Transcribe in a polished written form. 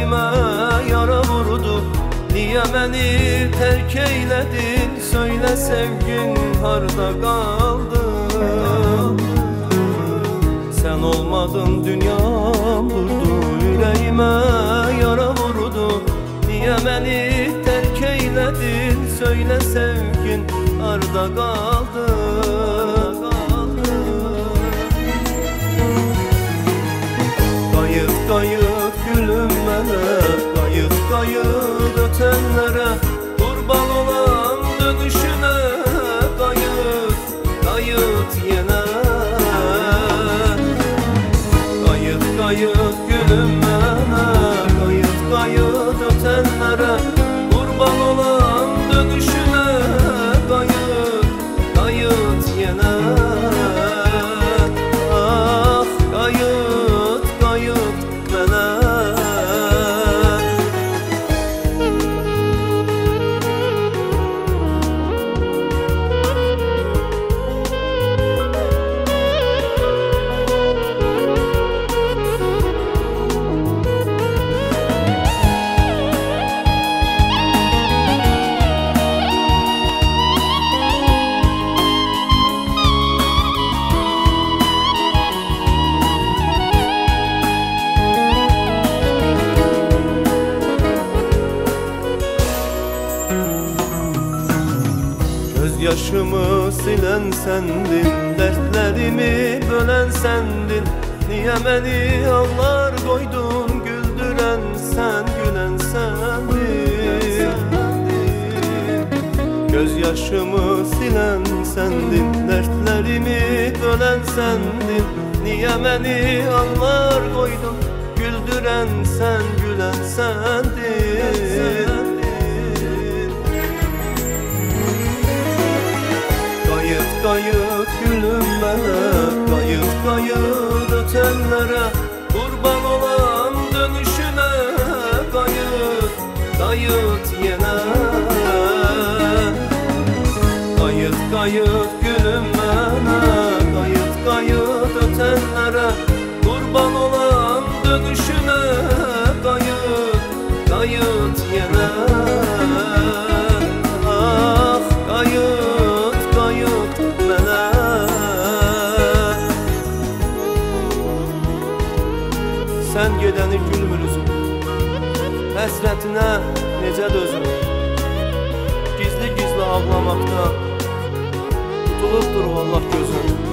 yüreğime yara vurdu. Niye beni terk eyledin? Söyle sevgin harda kaldı? Sen olmadın dünyam durdu. Yüreğime yara vurdu. Niye beni terk eyledin? Söyle sevgin harda kaldı? Kayıt kayıt gülüm mənə, kayıt kayıt ötenlere, kurban olan dönüşüne. Kayıt kayıt yine, kayıt kayıt gülüm mənə, kayıt kayıt ötenlere, kurban olan dönüşüne. Kayıt kayıt yine, ah kayıt kayıt mənə. Yaşımı silen sendin, dertlerimi bölen sendin. Niye beni ağlar koydun, güldüren sen, gülen sendin. Gözyaşımı silen sendin, dertlerimi bölen sendin. Niye beni ağlar koydun, güldüren sen, gülen sendin. Kayıt gülüm mənə, kayıt kayıt ötenlere, kurban olan dönüşüne. Kayıt kayıt yine, kayıt kayıt gülüm mənə, kayıt kayıt ötenlere, kurban olan dönüşüne. Kayıt kayıt yine, ah kayıt kayıt mənə. Sen gedəni gülmürüzün, həsrətinə necə dözüm? Gizli gizli ağlamaqda tutulubdur vallah gözüm.